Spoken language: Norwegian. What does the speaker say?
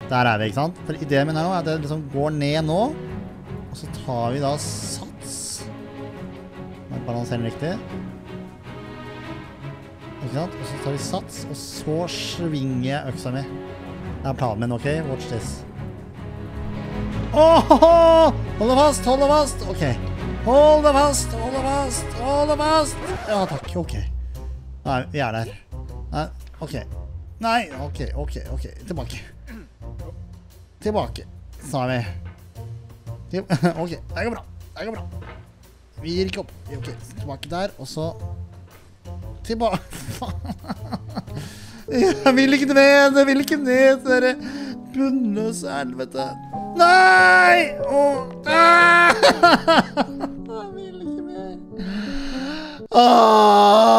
Der er vi, ikke sant? For ideen min her nå er at det liksom går ned nå, og så tar vi da sats. Må jeg balansere den riktig. Ikke sant? Og så tar vi sats, og så svinger jeg øksa mi. Det er planen min, ok? Watch this. Åh! Hold det fast, hold det fast! Ok. Hold det fast, hold det fast, hold det fast! Ja, takk, ok. Nei, vi er der. Nei, ok. Nei, ok. Tilbake. Tilbake, sa vi. Ok, det går bra. Vi gir ikke opp. Ok, tilbake der, og så... Tilbake. Jeg vil ikke ned, dere bunnløse helvete. Nei! Jeg vil ikke mer.